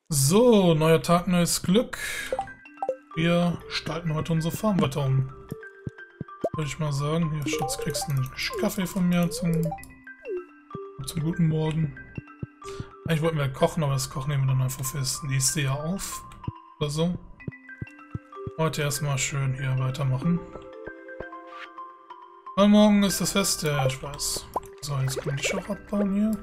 So, neuer Tag, neues Glück. Wir gestalten heute unsere Farm weiter um. Würde ich mal sagen. Hier, Schatz, kriegst einen Kaffee von mir zum guten Morgen. Eigentlich wollten wir kochen, aber das Kochen nehmen wir dann einfach fürs nächste Jahr auf. Oder so. Heute erstmal schön hier weitermachen. Weil morgen ist das Fest, ja, ich weiß. So, jetzt kann ich auch abbauen hier.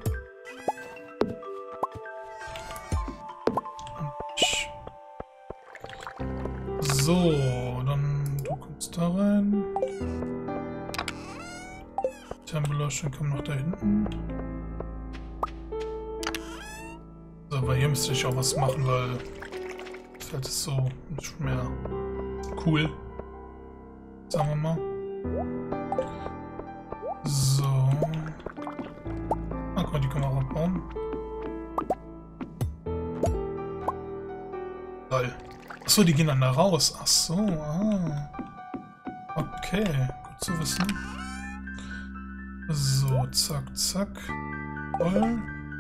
So, dann du kommst da rein. Thermbeleuchtung kommt noch da hinten. So, aber hier müsste ich auch was machen, weil das Feld ist so nicht mehr cool. Sagen wir mal. So. Ah, guck mal, die können wir auch abbauen. Geil. Achso, die gehen dann da raus. Ach so, ah. Okay, gut zu wissen. So, zack, zack. Toll.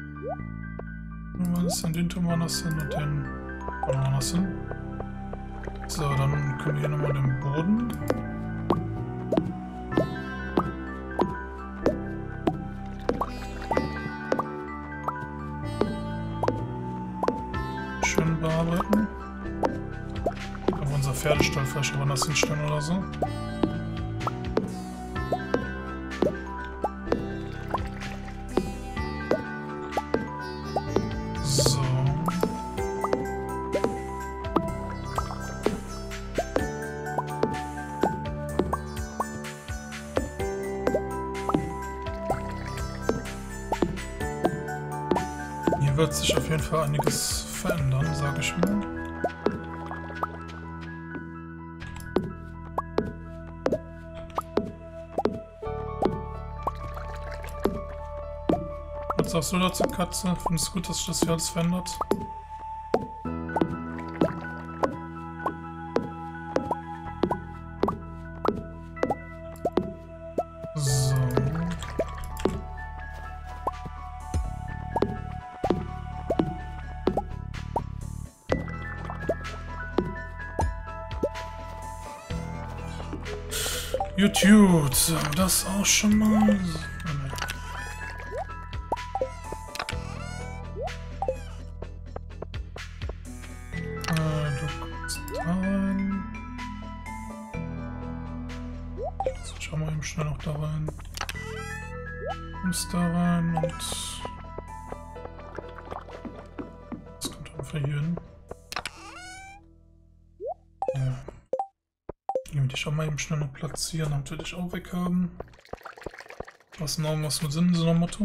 Was an den tun wir das hin und den tun wir das hin. So, dann können wir hier nochmal den Boden. Schön bearbeiten. Aber unser Pferdestall vielleicht aber das hinstellen oder so. So. Hier wird sich auf jeden Fall einiges verändern, sage ich mal. Was sagst du dazu, Katze? Findest du gut, dass sich das hier alles verändert? So. YouTube, so, das auch schon mal. Du kommst da rein. Jetzt schauen wir eben schnell noch da rein. Du kommst da rein und das kommt einfach hier hin. Ja. Nehmen die schon mal eben schnell noch platzieren, damit wir dich auch weg haben. Was noch was mit Sinn, so einem Motto?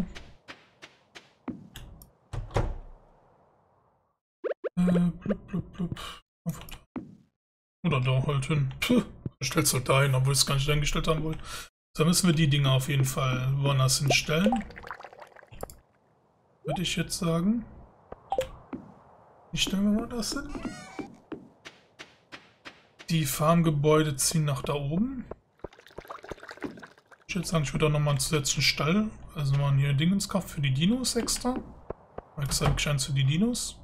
Blub, blub, blub. Oder da halt hin. Puh, stellst du halt da hin, obwohl ich es gar nicht eingestellt haben wollte. Da müssen wir die Dinger auf jeden Fall woanders hinstellen. Würde ich jetzt sagen. Die stellen wir woanders hin. Die Farmgebäude ziehen nach da oben. Ich würde sagen, ich würde auch nochmal einen zusätzlichen Stall, also nochmal hier Dingens kaufen für die Dinos extra. Extra wirklich eins für die Dinos.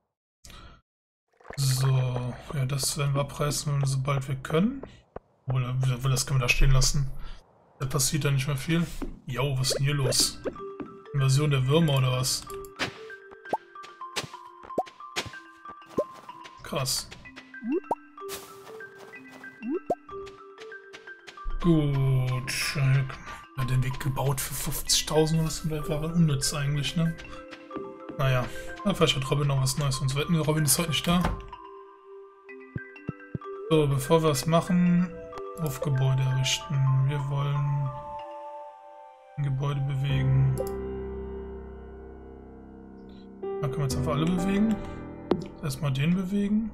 So, ja, das werden wir abreißen, sobald wir können. Obwohl, das können wir da stehen lassen. Da passiert ja nicht mehr viel. Jo, was ist denn hier los? Invasion der Würmer oder was? Krass. Gut. Ja, den Weg gebaut für 50.000 oder so, das war unnütz eigentlich, ne? Naja, vielleicht hat Robin noch was Neues uns wetten. Robin ist heute nicht da. So, bevor wir was machen, auf Gebäude errichten. Wir wollen ein Gebäude bewegen. Dann können wir jetzt einfach alle bewegen. Erstmal den bewegen.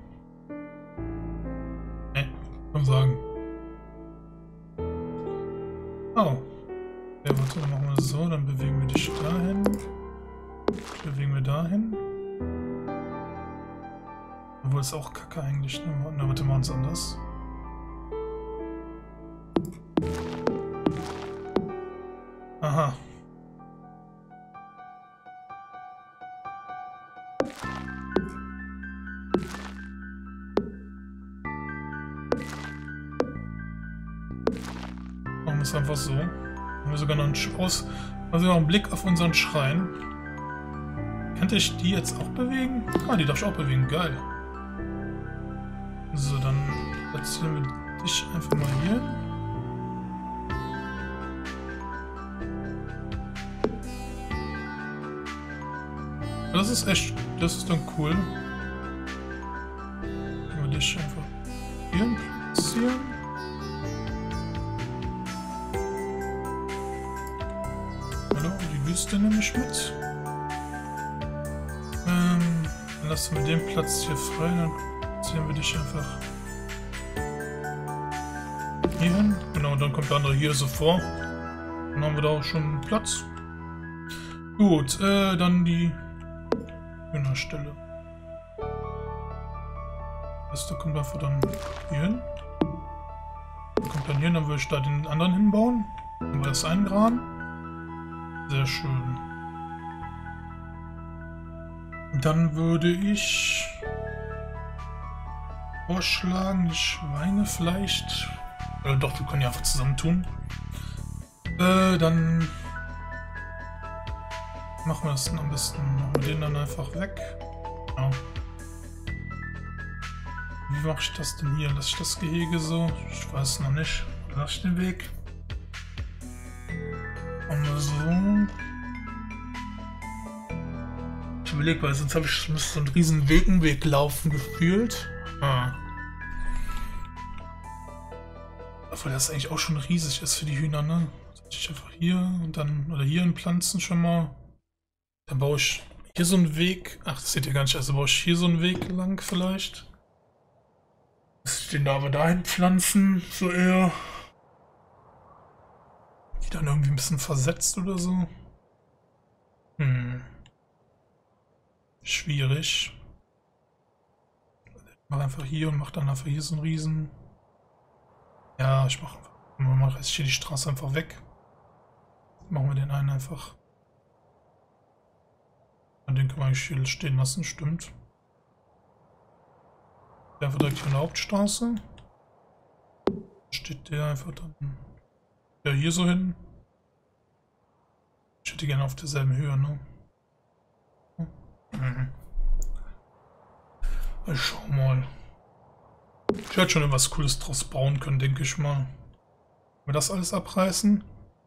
Ne, kann man sagen. Oh. Ja, warte, dann machen wir so, dann bewegen wir dich dahin. Bewegen wir dahin. Obwohl es auch kacke eigentlich, ne? Na, warte, machen wir uns anders. Aha. wir es einfach so. Haben wir sogar noch einen Blick auf unseren Schrein. Könnte ich die jetzt auch bewegen? Ah, die darf ich auch bewegen. Geil. So, dann platzieren wir dich einfach mal hier. Das ist echt, das ist dann cool. Können wir dich einfach hier platzieren. Hallo, die Wüste nehme ich mit. Dann lassen wir den Platz hier frei, dann platzieren wir dich einfach hier hin. Genau, dann kommt der andere hier so vor. Dann haben wir da auch schon Platz. Gut, dann die Stelle. Das da kommt einfach dann hier hin. Kommt dann hier, dann würde ich da den anderen hinbauen. Dann wir das eingraben. Sehr schön. Dann würde ich vorschlagen, die Schweine vielleicht. Oder doch, wir können ja einfach zusammentun. Dann machen wir das dann am besten. Machen wir den dann einfach weg. Ja. Wie mache ich das denn hier? Lasse ich das Gehege so? Ich weiß noch nicht. Lasse ich den Weg? Machen wir so. Ich überlege, weil sonst müsste so einen riesen Weg laufen gefühlt. Ah. Obwohl das eigentlich auch schon riesig ist für die Hühner, ne? Ich einfach hier und dann, oder hier in Pflanzen schon mal. Dann baue ich hier so einen Weg. Ach, das seht ihr gar nicht. Also baue ich hier so einen Weg lang vielleicht. Muss ich den da aber dahin pflanzen, so eher. Die dann irgendwie ein bisschen versetzt oder so. Schwierig. Ich mache einfach hier und mache dann einfach hier so einen riesen. Ja, ich mache jetzt hier die Straße einfach weg. Machen wir den einen einfach. Den kann man eigentlich hier stehen lassen, stimmt. Der einfach direkt hier in der Hauptstraße. Steht der einfach dann ja, hier so hin. Ich hätte gerne auf derselben Höhe, ne? Ich schau mal. Ich werde schon etwas Cooles draus bauen können, denke ich mal. Wollen wir das alles abreißen?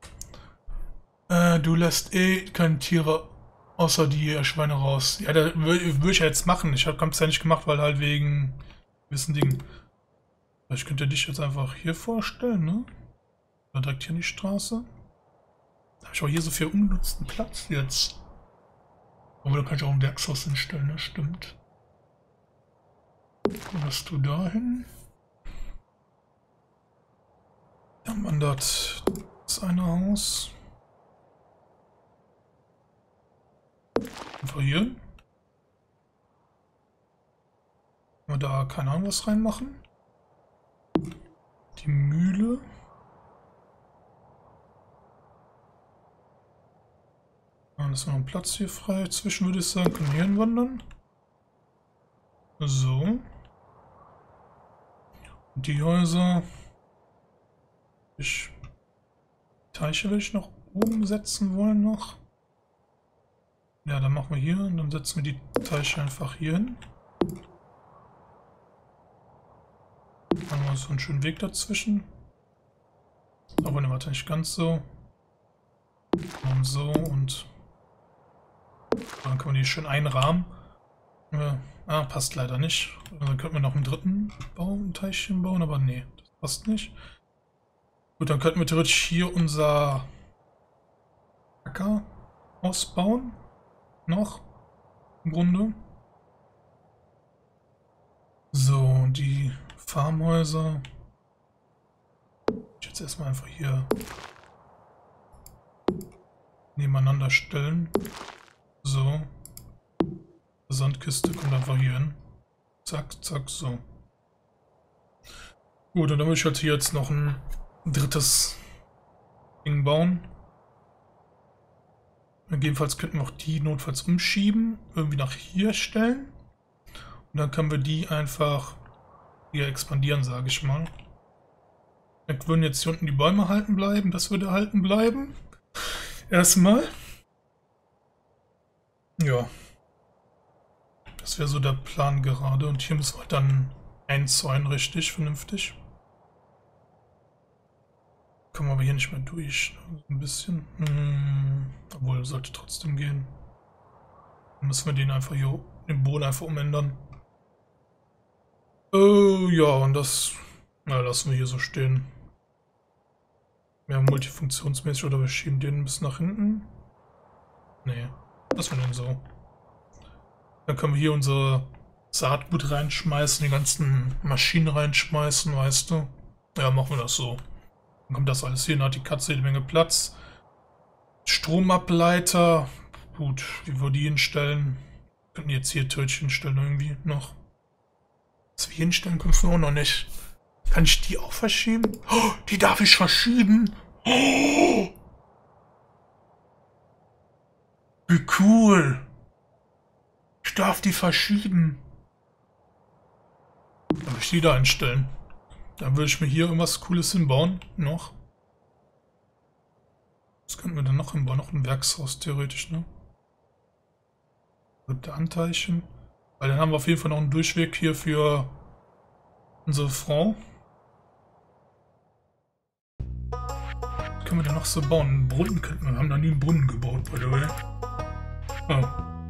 Du lässt eh keine Tiere außer die Schweine raus. Ja, da würde ich ja jetzt machen. Ich habe es ja nicht gemacht, weil halt wegen gewissen Dingen. Vielleicht könnt ihr dich jetzt einfach hier vorstellen, ne? Oder direkt hier in die Straße. Da habe ich auch hier so viel ungenutzten Platz jetzt. Aber da kann ich auch ein Werkshaus hinstellen, ne? Stimmt. Lässt du dahin? Dann wandert das eine Haus. Einfach hier. Können wir da keine Ahnung was reinmachen? Die Mühle. Dann ist noch ein Platz hier frei. Zwischen würde ich sagen, können wir hier hinwandern. So. Und die Häuser. Teiche will ich noch oben setzen wollen noch. Ja, dann machen wir hier und dann setzen wir die Teiche einfach hier hin. Dann haben wir so einen schönen Weg dazwischen. Aber ne, warte, nicht ganz so. Und so und dann kann man die schön einrahmen. Passt leider nicht. Dann könnten wir noch einen dritten Teilchen bauen, aber nee, das passt nicht. Gut, dann könnten wir theoretisch hier unser Acker ausbauen. Noch. Im Grunde. So, die Farmhäuser. Ich jetzt erstmal einfach hier nebeneinander stellen. So. Die Sandkiste kommt einfach hier hin. Zack, zack, so. Gut, und dann will ich halt hier jetzt noch ein drittes Ding bauen. Gegebenenfalls könnten wir auch die notfalls umschieben, irgendwie nach hier stellen. Und dann können wir die einfach hier expandieren, sage ich mal. Dann würden jetzt hier unten die Bäume halten bleiben. Das würde halten bleiben. Erstmal. Ja. Das wäre so der Plan gerade. Und hier müssen wir dann einzäunen, richtig, vernünftig. Kommen wir aber hier nicht mehr durch. Ein bisschen. Obwohl, sollte trotzdem gehen. Dann müssen wir den einfach hier, den Boden einfach umändern. Ja, und das lassen wir hier so stehen. Ja, multifunktionsmäßig, oder wir schieben den bis nach hinten. Nee, lassen wir den so. Dann können wir hier unser Saatgut reinschmeißen, die ganzen Maschinen reinschmeißen, weißt du. Ja, machen wir das so. Dann kommt das alles hier, dann hat die Katze jede Menge Platz. Stromableiter. Gut, wie wir die hinstellen. Wir könnten jetzt hier Törtchen hinstellen irgendwie noch. Was wir hinstellen können wir auch noch nicht. Kann ich die auch verschieben? Oh, die darf ich verschieben. Oh, wie cool. Ich darf die verschieben. Dann würde ich die da einstellen. Dann würde ich mir hier irgendwas Cooles hinbauen. Noch. Was könnten wir denn noch hinbauen? Noch ein Werkshaus theoretisch, ne? Mit der Anteilchen. Weil dann haben wir auf jeden Fall noch einen Durchweg hier für unsere Frau. Was können wir denn noch so bauen? Einen Brunnen könnten wir. Wir haben da nie einen Brunnen gebaut, by the way. Oh.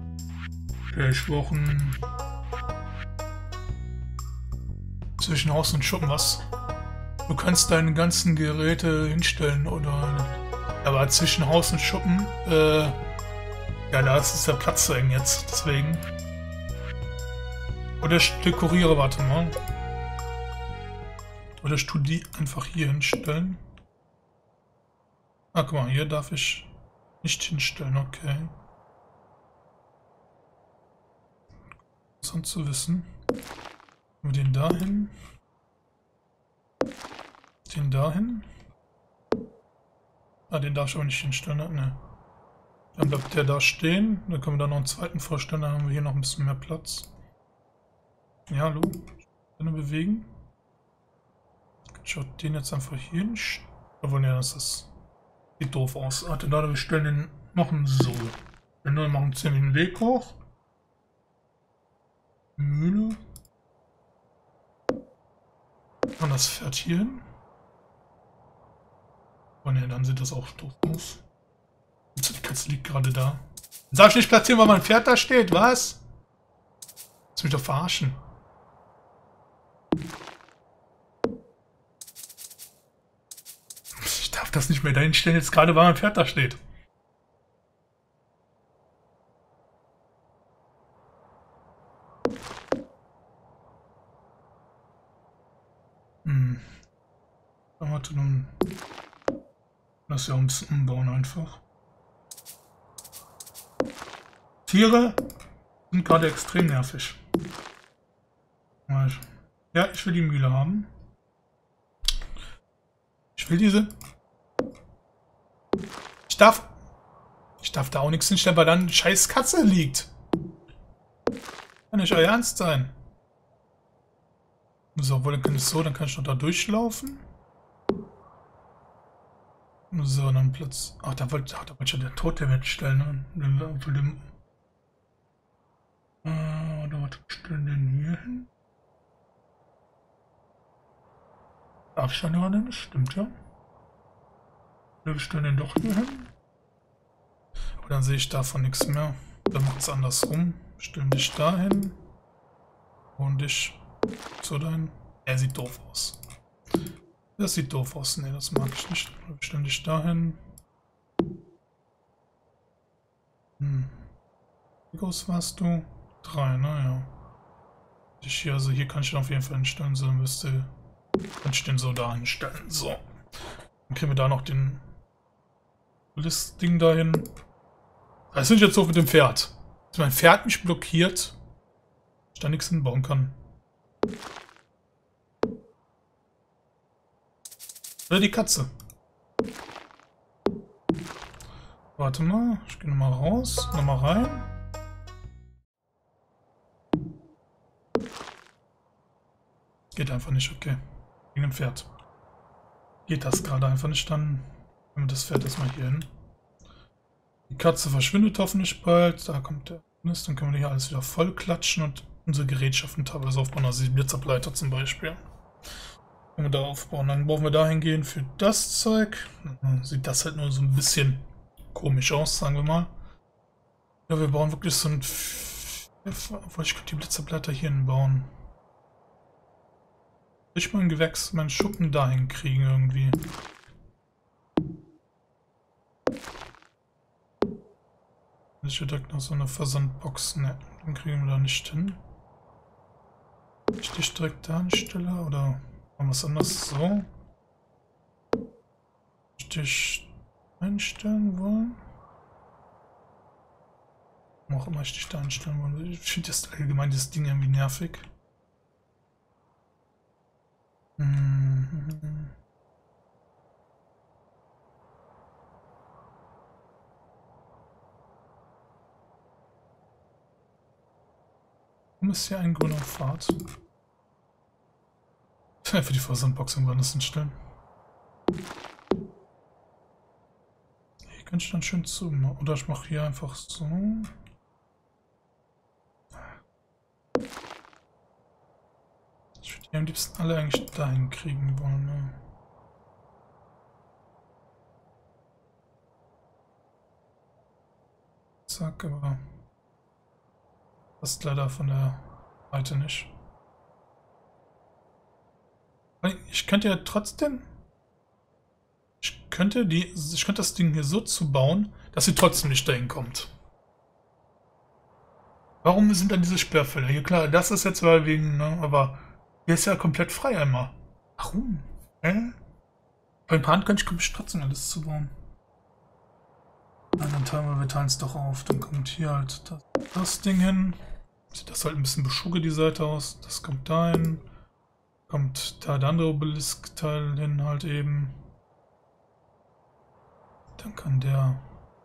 Wochen zwischen Haus und Schuppen, was? Du kannst deine ganzen Geräte hinstellen, oder? Aber zwischen Haus und Schuppen, ja, da ist der Platz zu eng jetzt, deswegen. Oder ich dekoriere, warte mal. Oder ich tue die einfach hier hinstellen. Ah, guck mal, hier darf ich nicht hinstellen, okay. Interessant zu wissen. Wir den dahin. Den dahin. Ah, den darf ich aber nicht hinstellen, ne? Dann bleibt der da stehen. Dann können wir da noch einen zweiten vorstellen. Dann haben wir hier noch ein bisschen mehr Platz. Ja, hallo. Kann er bewegen? Schaut den jetzt einfach hier hin. Obwohl, ja, das ist. Sieht doof aus. Warte, da, wir stellen den machen so. Wir machen 10 den Weg hoch. Mühle. Und das fährt hier hin. Oh ne, dann sieht das auch doof aus. Die Katze liegt gerade da. Darf ich nicht platzieren, weil mein Pferd da steht? Was? Lass mich doch verarschen. Ich darf das nicht mehr dahin stellen, jetzt gerade, weil mein Pferd da steht. Warte, nun. Lass ja ein bisschen umbauen einfach. Tiere sind gerade extrem nervig. Ja, ich will die Mühle haben. Ich will diese. Ich darf da auch nichts hinstellen, weil dann eine scheiß Katze liegt. Kann nicht euer Ernst sein. So, dann kann ich so, dann kann ich noch da durchlaufen. So, dann Platz. Ach, da wollte ich ja der Tote wegstellen, ne? Für den. Warte, was stellen den hier hin? Darf ich dann gerade nicht? Stimmt ja. Wir stellen den doch hier hin. Aber dann sehe ich davon nichts mehr. Dann macht es andersrum. Stellen dich da hin. Und dich so dahin. Er sieht doof aus. Das sieht doof aus. Ne, das mag ich nicht. Wir stellen dich dahin. Wie groß warst du? 3, naja. Also hier kann ich den auf jeden Fall hinstellen. So, kann ich den so da hinstellen. So. Dann kriegen wir da noch das Ding dahin. Das sind jetzt so mit dem Pferd. Dass mein Pferd mich blockiert, ich da nichts hinbauen kann. Oder die Katze. Warte mal, ich gehe nochmal raus, nochmal rein. Geht einfach nicht, okay. Wegen dem Pferd. geht das gerade einfach nicht, dann nehmen wir das Pferd erstmal hier hin. Die Katze verschwindet hoffentlich bald, da kommt der Mist, dann können wir hier alles wieder voll klatschen und unsere Gerätschaften teilweise aufbauen, also die Blitzableiter zum Beispiel. Wenn wir da aufbauen, dann brauchen wir dahin gehen für das Zeug. Dann sieht das halt nur so ein bisschen komisch aus, sagen wir mal. Ja, wir bauen wirklich so ein... Obwohl, ich könnte die Blitzableiter hier hinbauen. Ich mein Gewächs, meinen Schuppen dahin kriegen irgendwie. Ich würde direkt noch so eine Versandbox, ne, den kriegen wir da nicht hin. Ich dich direkt da anstelle oder machen wir es anders so? Ich dich einstellen wollen? Warum auch immer ich dich da einstellen wollen. Ich finde das allgemein das Ding irgendwie nervig. Warum ist hier ein grüner Pfad? Für die Versandbox irgendwann das hinstellen. Hier kann ich dann schön zu. Oder ich mache hier einfach so. Ich würde die am liebsten alle eigentlich dahin kriegen wollen. Ne? Zack, aber passt leider von der Seite nicht. Ich könnte ja trotzdem. Ich könnte das Ding hier so zu bauen, dass sie trotzdem nicht dahin kommt. Warum sind dann diese Sperrfälle? Ja klar, das ist jetzt mal wegen, ne, aber hier ist ja komplett frei einmal. Warum? Beim Brand könnte ich trotzdem alles zubauen. Dann teilen wir es doch auf. Dann kommt hier halt das Ding hin. Sieht das halt ein bisschen beschugge die Seite aus. Das kommt da hin. Kommt da der andere Obelisk-Teil hin halt eben. Dann kann der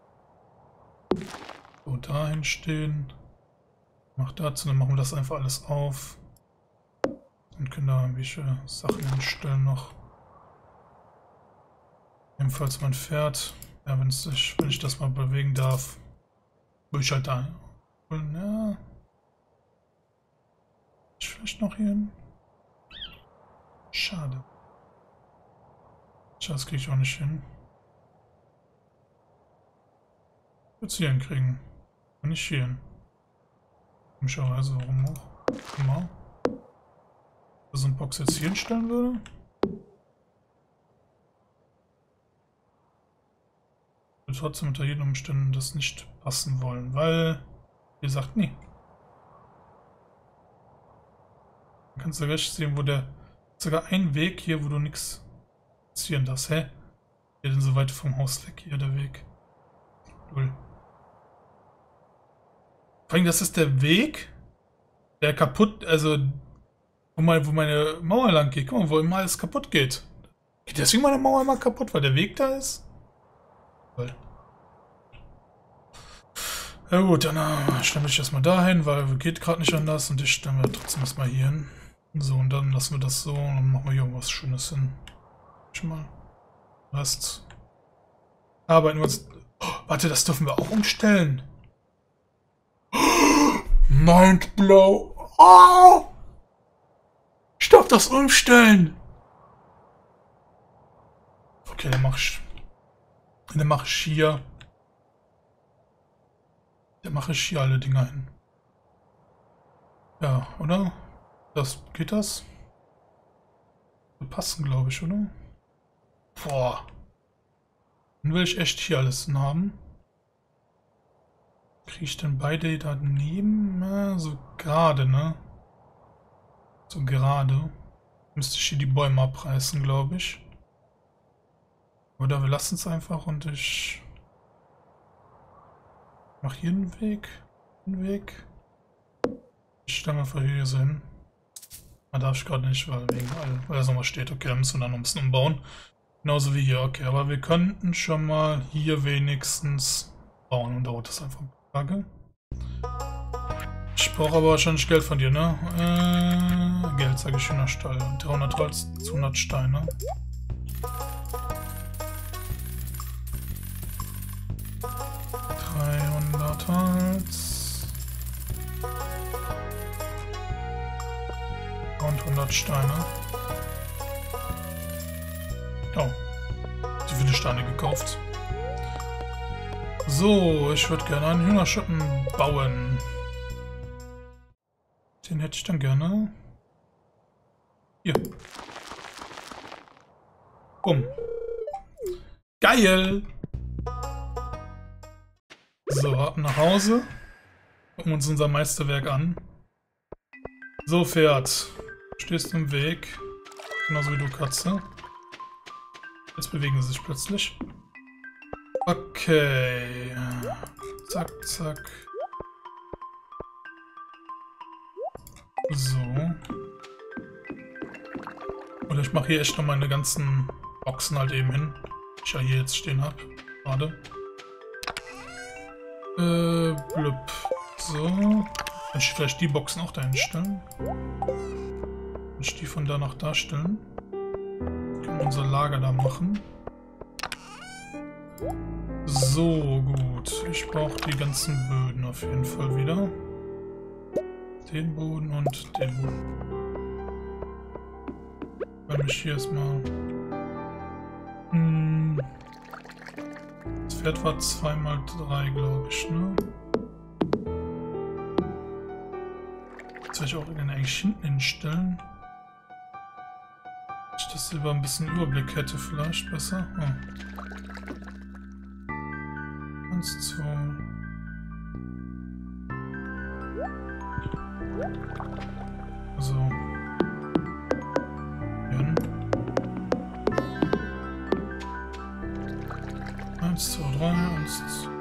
so dahin stehen. Macht dazu, dann machen wir das einfach alles auf. Und können da irgendwelche Sachen hinstellen noch. Ebenfalls mein Pferd. Ja, wenn ich das mal bewegen darf, würde ich halt da. Ja. Ich vielleicht noch hier hin. Schade. Das kriege ich auch nicht hin. Ich würde es hier hinkriegen. Und nicht hier hin. Komischerweise, warum auch immer. So eine Box jetzt hier hinstellen würde. Ich würde trotzdem unter jeden Umständen das nicht passen wollen, weil, wie gesagt, nee. Du kannst ja gleich sehen, wo der. Sogar ein Weg hier, wo du nichts passieren darfst. Hä? Hier denn so weit vom Haus weg, hier der Weg. Cool. Vor allem, das ist der Weg, der kaputt, also wo meine Mauer lang geht. Guck mal, wo immer alles kaputt geht. Geht deswegen meine Mauer immer kaputt, weil der Weg da ist? Cool. Ja gut, dann stellen wir dich erstmal dahin, weil geht gerade nicht anders und ich stellen wir trotzdem erstmal hier hin. So, und dann lassen wir das so und dann machen wir hier was Schönes hin. Schon mal. Rest. Arbeiten wir uns. Oh, warte, das dürfen wir auch umstellen. Mindblow. Oh! Ich darf das umstellen. Okay, dann mach ich hier. Dann mache ich hier alle Dinger hin. Ja, oder? Geht das? Wir passen, glaube ich, oder? Boah. Dann will ich echt hier alles haben. Kriege ich denn beide daneben? Ja, so gerade, ne? So gerade. Müsste ich hier die Bäume abreißen, glaube ich. Oder wir lassen es einfach und ich mache hier einen Weg. Ich stelle einfach hier so hin. Da darf ich gerade nicht, weil er so mal steht. Okay, dann müssen wir dann ein bisschen umbauen. Genauso wie hier, okay. Aber wir könnten schon mal hier wenigstens bauen und dauert das einfach ein paar Tage. Ich brauche aber wahrscheinlich Geld von dir, ne? Geld, sage ich, schöner Stall. 300 Holz, 200 Steine. 8 Holz. Und 100 Steine. Oh. So viele Steine gekauft. So, ich würde gerne einen Hühnerschuppen bauen. Den hätte ich dann gerne. Hier. Bumm. Geil! So, ab nach Hause. Gucken uns unser Meisterwerk an. So, Pferd. Stehst du im Weg. Genauso wie du, Katze. Jetzt bewegen sie sich plötzlich. Okay. Zack, zack. So. Oder ich mache hier echt noch meine ganzen Boxen halt eben hin. Die ich ja hier jetzt stehen habe. Gerade. Blub. So. Kann ich vielleicht die Boxen auch dahin stellen? Kann ich die von da nach da stellen? Können wir unser Lager da machen. So, gut. Ich brauche die ganzen Böden auf jeden Fall wieder. Den Boden und den Boden. Weil ich hier erstmal... Das Pferd war 2×3, glaube ich, ne? Das soll ich auch eigentlich hinten hinstellen. Dass ich das über ein bisschen Überblick hätte, vielleicht besser. Oh. 1, 2. So. Hin. 1, 2, 3, 1, 2.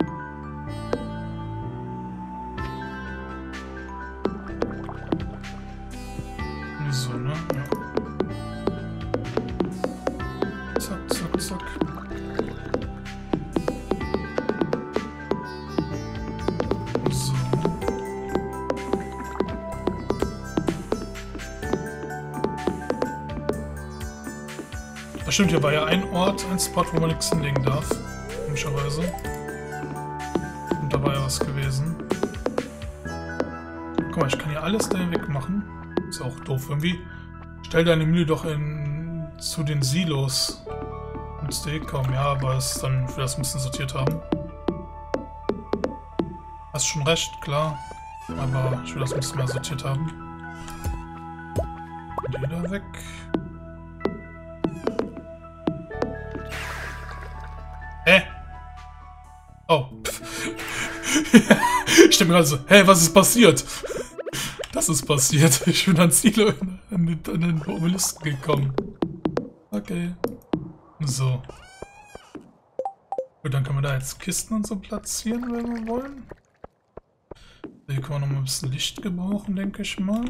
So, ne? Ja. Zack, zack, zack. So. Das stimmt, hier war ja ein Ort, ein Spot, wo man nichts hinlegen darf. Komischerweise. Und da war ja was gewesen. Guck mal, ich kann hier alles da wegmachen. Ist auch doof irgendwie. Stell deine Mühle doch zu den Silos. Müsste eh kommen, ja, aber es ist dann für das ein bisschen sortiert haben. Hast schon recht, klar. Aber ich will das ein bisschen mehr sortiert haben. Die da weg. Oh. Ich denke mir gerade so, hä, was ist passiert? Das ist passiert. Ich bin ans Silo in den Obelisken gekommen. Okay. So. Gut, dann können wir da jetzt Kisten und so platzieren, wenn wir wollen. Hier können wir noch mal ein bisschen Licht gebrauchen, denke ich mal.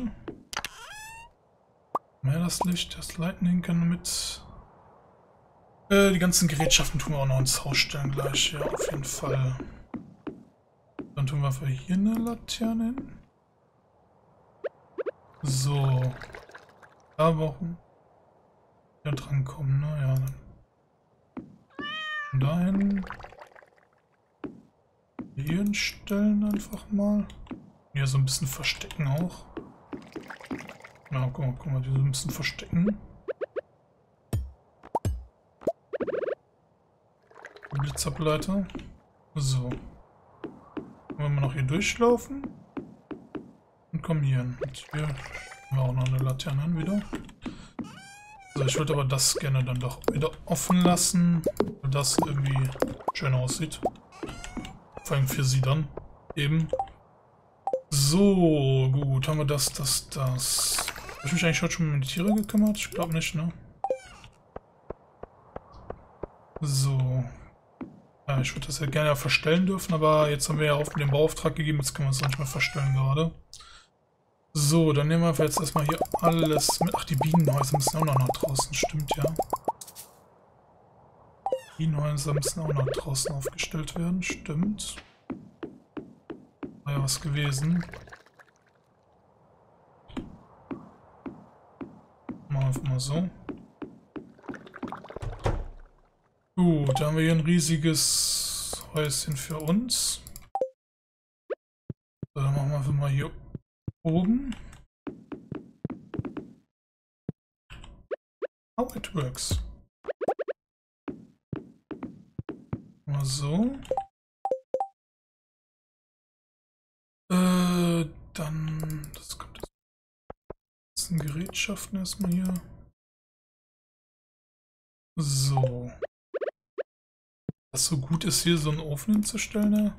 Mehr das Licht, das Lightning kann mit... die ganzen Gerätschaften tun wir auch noch ins Haus stellen gleich, ja, auf jeden Fall. Dann tun wir für hier eine Laterne hin. So. Da brauchen wir drankommen, ne? Ja, dann. Dahin. Hier hinstellen einfach mal. Hier so ein bisschen verstecken auch. Ja, guck mal, die so ein bisschen verstecken. Blitzableiter. So. Wollen wir noch hier durchlaufen? Und kommen hier hin. Und hier haben wir auch noch eine Laterne hin wieder. So, ich würde aber das gerne dann doch wieder offen lassen, weil das irgendwie schön aussieht. Vor allem für sie dann eben. So, gut, haben wir das. Habe ich mich eigentlich heute schon um die Tiere gekümmert? Ich glaube nicht, ne? So. Ja, ich würde das ja gerne verstellen dürfen, aber jetzt haben wir ja den Bauauftrag gegeben, jetzt können wir es nicht mehr verstellen gerade. So, dann nehmen wir jetzt erstmal hier alles mit. Ach, die Bienenhäuser müssen auch noch nach draußen, stimmt ja. Bienenhäuser müssen auch noch draußen aufgestellt werden, stimmt. War ja was gewesen. Machen wir einfach mal so. Gut, da haben wir hier ein riesiges Häuschen für uns. hier oben. How it works. Mal so. Dann, das kommt jetzt ein Gerätschaften erstmal hier. So. Was so gut ist, hier so einen Ofen hinzustellen, ne?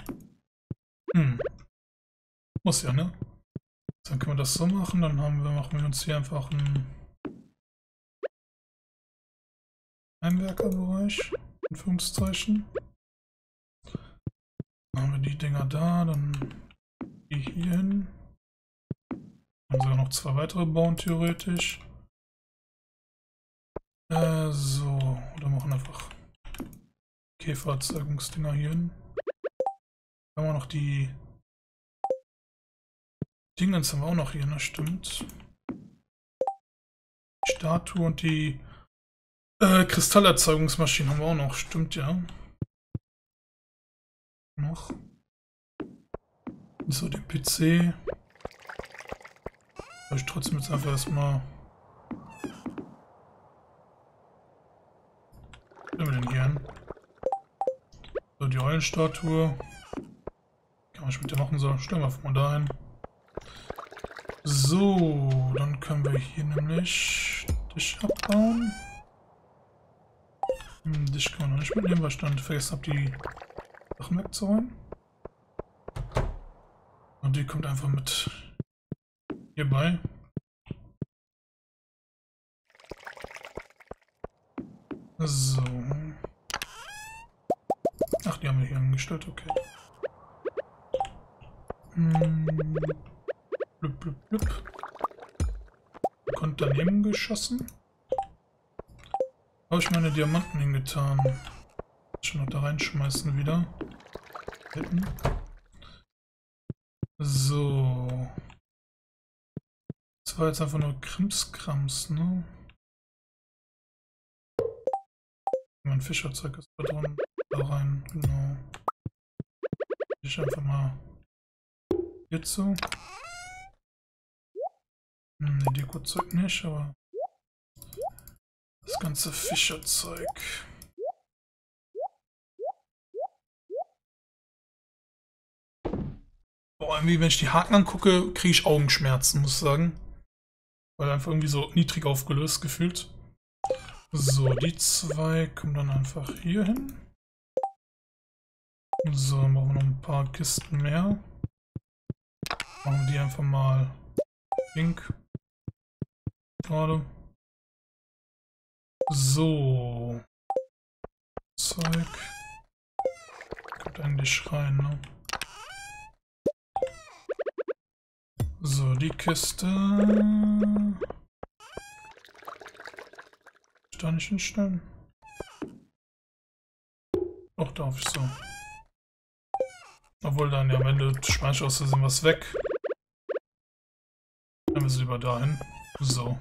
Muss ja, ne? Dann können wir das so machen, dann machen wir uns hier einfach einen Heimwerkerbereich, in Anführungszeichen. Dann haben wir die Dinger da, dann die hier hin. Dann sogar noch 2 weitere bauen, theoretisch. So, oder machen einfach Käfererzeugungsdinger hier hin. Dann haben wir noch die Dingens haben wir auch noch hier, ne? Stimmt. Die Statue und die Kristallerzeugungsmaschinen haben wir auch noch, stimmt ja. Noch. So, den PC. Soll ich trotzdem jetzt einfach erstmal. Was nehmen wir denn hier hin? So, die Eulenstatue. Kann man schon mit der machen, so. Stellen wir einfach mal dahin. So, dann können wir hier nämlich Tisch abbauen. Tisch kann man noch nicht mitnehmen, weil ich dann vergessen habe, die Sachen wegzuräumen. Und die kommt einfach mit hierbei. So. Ach, die haben wir hier angestellt, okay. Blub, blub, blub. Kommt daneben geschossen. Habe ich meine Diamanten hingetan. Schon noch da reinschmeißen wieder. Hinten. So. Das war jetzt einfach nur Krimskrams, ne? Mein Fischerzeug ist da drin. Da rein, genau. Ich einfach mal hierzu. Ne, Dekozeug nicht, aber das ganze Fischerzeug. Boah, irgendwie, wenn ich die Haken angucke, kriege ich Augenschmerzen, muss ich sagen. Weil einfach irgendwie so niedrig aufgelöst gefühlt. So, die 2 kommen dann einfach hier hin. So, machen wir noch ein paar Kisten mehr. Machen wir die einfach mal pink. Gerade. So. Zeug. Kommt eigentlich rein, ne? So, die Kiste. Ich da nicht hinstellen? Doch, darf ich so. Obwohl dann ja am Ende schmeiß ich aus Versehen was weg. Dann wir sie lieber dahin. So.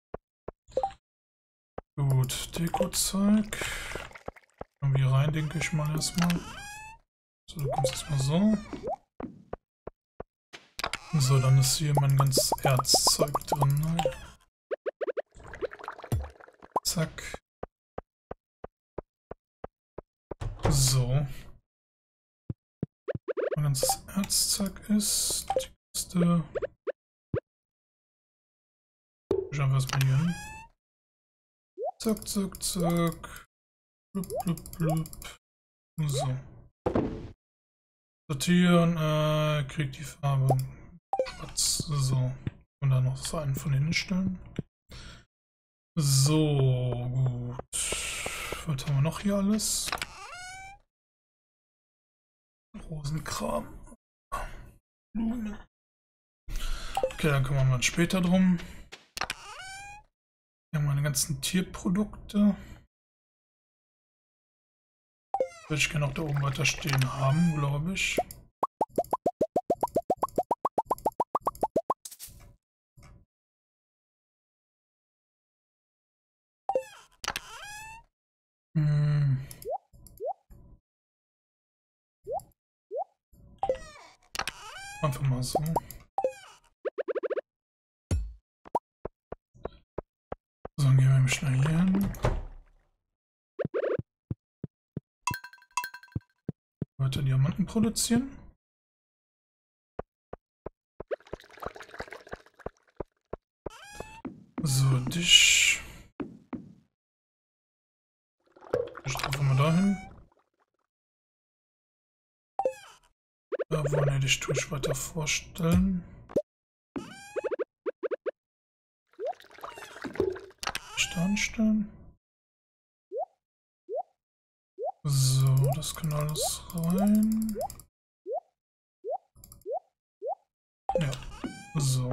Gut, Dekozeug. Irgendwie rein, denke ich mal erstmal. So, du kommst erstmal so. So, dann ist hier mein ganzes Erzzeug drin. Ne? Zack. So. Mein ganzes Erzzeug ist die Kiste. Schauen wir erstmal hier hin. Zack, zack, zack. Blub, blub, blub. So. Sortieren, kriegt die Farbe schwarz. So. Und dann noch so einen von denen stellen. So, gut. Was haben wir noch hier alles? Rosenkram. Blumen. Okay, dann kümmern wir uns später drum. Hier haben wir meine ganzen Tierprodukte. Würde ich gerne auch da oben weiter stehen haben, glaube ich. Einfach mal so. wir schnell hier hin. Weiter Diamanten produzieren. So, dich. Strafen wir dahin. Da wollen wir dich durch weiter vorstellen. Dich da anstellen. So, das kann alles rein. Ja, so.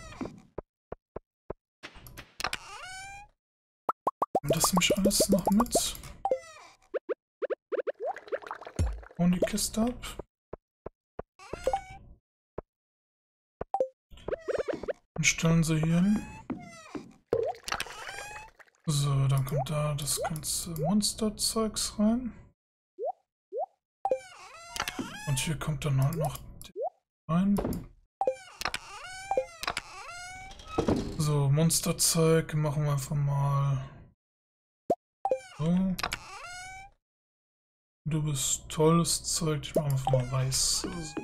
Das nehme ich alles noch mit. Und die Kiste ab. Und stellen sie hier hin. So, dann kommt da das ganze Monsterzeugs rein. Und hier kommt dann halt noch rein. So, Monsterzeug machen wir einfach mal so. Du bist tolles Zeug, ich mache einfach mal weiß. Also.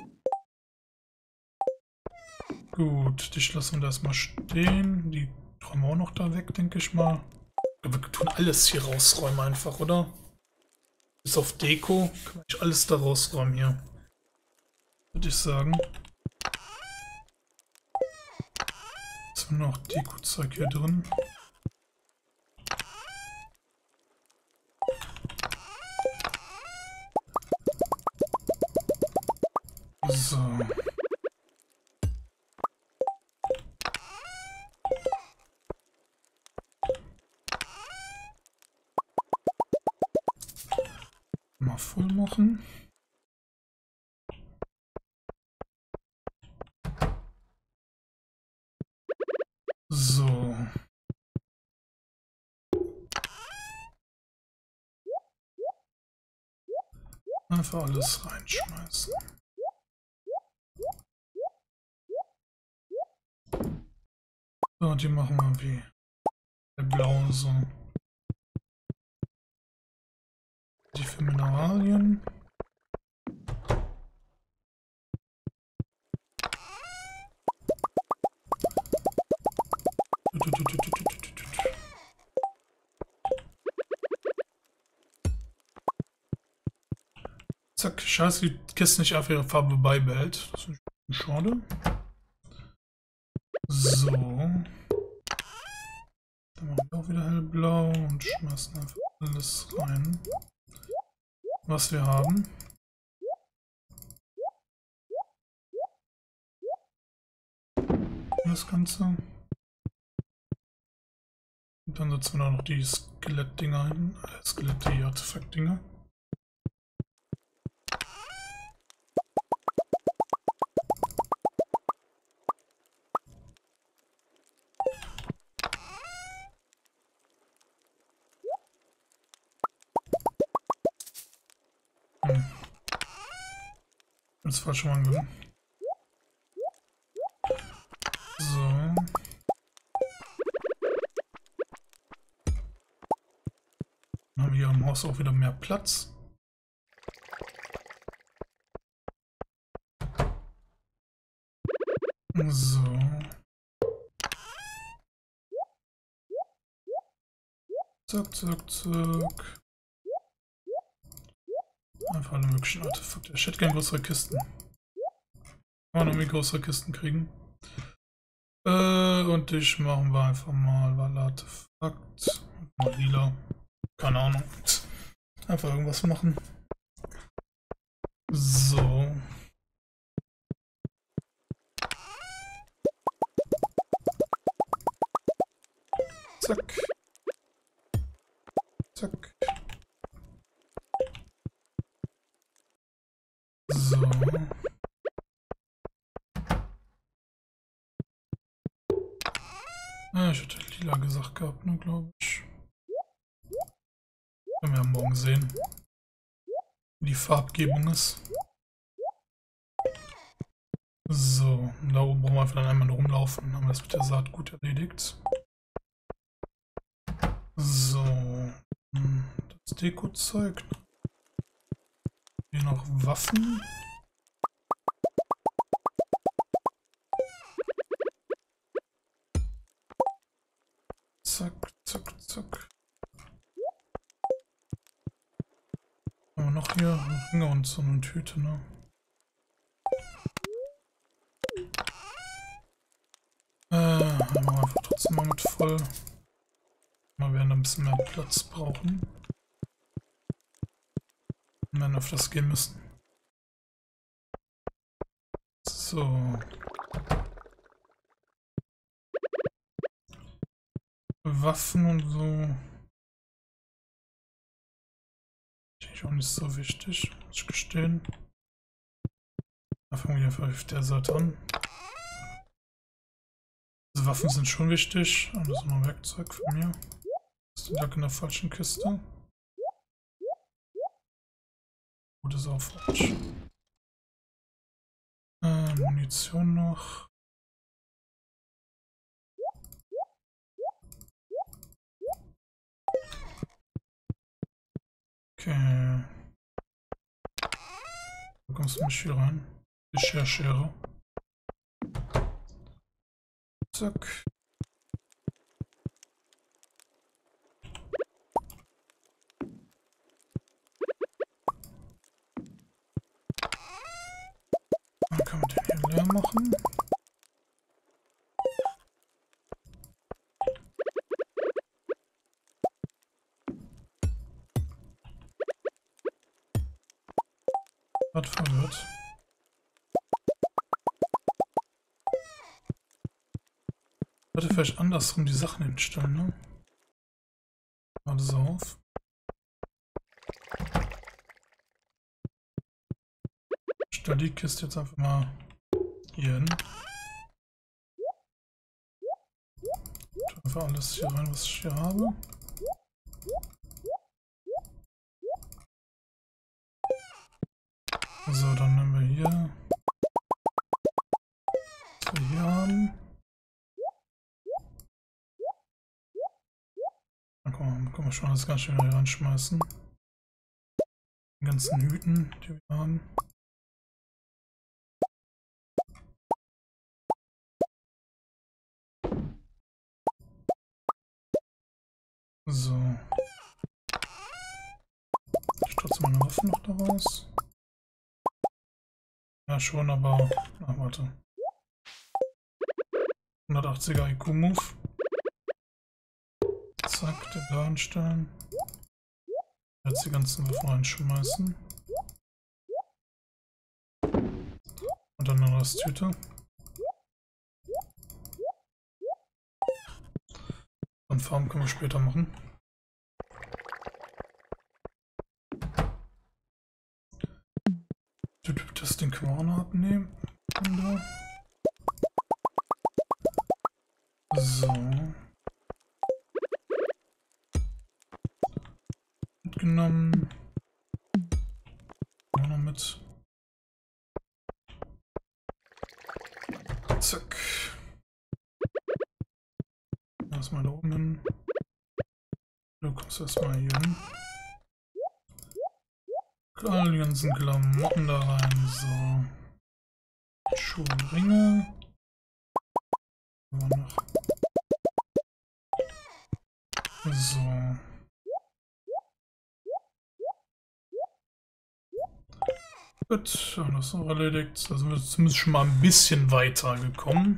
Gut, dich lassen wir da erstmal stehen. Die räumen wir auch noch da weg, denke ich mal. Wir tun alles hier rausräumen einfach, oder? Bis auf Deko kann ich alles da rausräumen hier. Würde ich sagen. Jetzt haben wir noch Deko-Zeug hier drin. So. Mal voll machen. So. Einfach alles reinschmeißen. So, die machen wir wie der blaue so. Die für Mineralien. Zack, scheiße, die Kiste nicht auf ihre Farbe beibehält. Das ist schade. So. Dann machen wir auch wieder hellblau und schmeißen einfach alles rein, was wir haben. Das Ganze. Und dann setzen wir noch die Skelettdinger hin. Die Artefaktdinger. Das war schon mal angegangen. So. Dann haben wir hier im Haus auch wieder mehr Platz. So. Zack, zack, zack. Einfach alle möglichen Artefakte. Ich hätte gerne größere Kisten. Kann man irgendwie größere Kisten kriegen. Und dich machen wir einfach mal, weil Artefakt. Mal lila. Keine Ahnung. Einfach irgendwas machen. So. Zack. Zack. So. Ah, ich hatte lila gesagt gehabt, ne, glaube ich. Können wir ja morgen sehen, wie die Farbgebung ist. So, da oben brauchen wir einfach dann einmal rumlaufen, dann haben wir das mit der Saat gut erledigt. So. Das Deko-Zeug. Hier noch Waffen. Zack, zack, zack. Aber noch hier Ringe und so eine Tüte, ne? Machen wir einfach trotzdem mal mit voll. Wir werden ein bisschen mehr Platz brauchen. Wir werden öfters gehen müssen. So. Waffen und so. Ist auch nicht so wichtig, muss ich gestehen. Da fangen wir einfach auf der Seite an. Also Waffen sind schon wichtig. Und das ist noch Werkzeug von mir. Das ist in der falschen Kiste. Gut, ist auch falsch. Munition noch. Okay. Da kommst du nicht hier rein. Geschirrschere. Zack. Dann kann man den hier leer machen. Hat verwirrt. Ich sollte vielleicht andersrum die Sachen hinstellen, ne? Alles auf. Ich stelle die Kiste jetzt einfach mal hier hin. Ich tue einfach alles hier rein, was ich hier habe. So, dann nehmen wir hier, was wir hier haben. Dann können wir schon das Ganze wieder hier reinschmeißen. Die ganzen Hüten, die wir haben. So. Ich trotzdem meine Waffen noch daraus. Ja, schon, aber. Ach, warte. 180er IQ-Move. Zack, den da hinstellen. Jetzt die ganzen Waffen reinschmeißen. Und dann eine Resttüte. Und Farben können wir später machen. Das Ding können wir auch noch abnehmen. So. Mitgenommen. Auch noch mit. Zack. Erstmal da oben hin. Du kommst erstmal hier hin. All die ganzen Klamotten da rein. So. Schuhe, Ringe. Noch. So. Gut, das ist auch erledigt. Da sind wir zumindest schon mal ein bisschen weiter gekommen.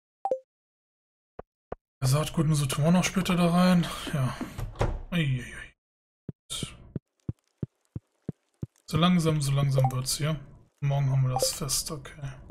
Er sagt, gut, so tun wir noch später da rein. Ja. Uiuiui. So langsam wird's hier. Morgen haben wir das Fest, okay.